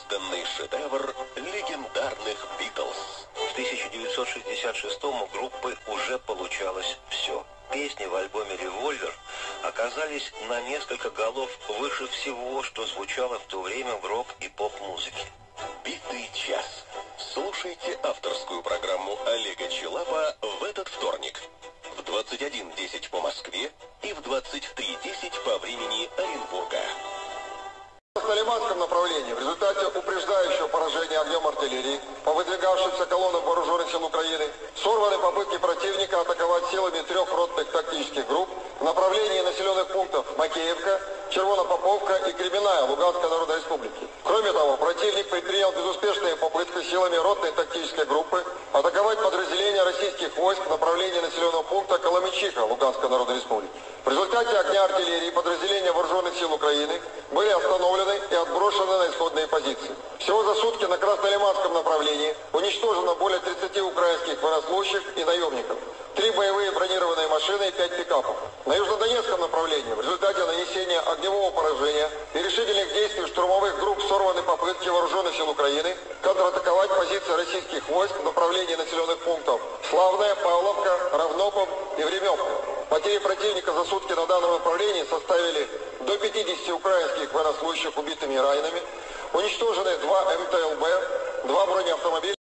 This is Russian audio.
невиданный шедевр легендарных Битлз. К 1966-му группы уже получалось все. Песни в альбоме «Револьвер» оказались на несколько голов выше всего, что звучало в то время в рок- и поп-музыке. «Битый час». Слушайте авторскую программу Олега Челапа в этот вторник в 21:10 по Москве и в 23:10 по времени Оренбурга. В Талиманском направлении в результате упреждающего поражения огнем артиллерии по выдвигавшимся колоннам вооруженных сил Украины сорваны попытки противника атаковать силами 3 ротных тактических групп в направлении населенных пунктов Макеевка, Червонопоповка и Кременная Луганской Народной Республики. Кроме того, противник предпринял безуспешные попытки силами ротной тактической группы атаковать подразделения российских войск в направлении населенного пункта Коломичиха Луганской Народной Республики. В результате огня артиллерии подразделения вооруженных сил Украины были остановлены и отброшены на исходные позиции. Всего за сутки на Краснолиманском направлении уничтожено более 30 украинских военнослужащих и наемников, 3 боевые бронированные машины и 5 пикапов. На Южнодонецком направлении в результате нанесения огневого поражения и решительных действий штурмовых групп сорваны попытки вооруженных сил Украины контратаковать позиции российских войск в направлении населенных пунктов Славная, Павловка, Равнопов и Времевка. Потери противника за сутки на данном направлении составили до 50 украинских военнослужащих убитыми и ранеными, уничтожены 2 МТЛБ, 2 бронеавтомобиля.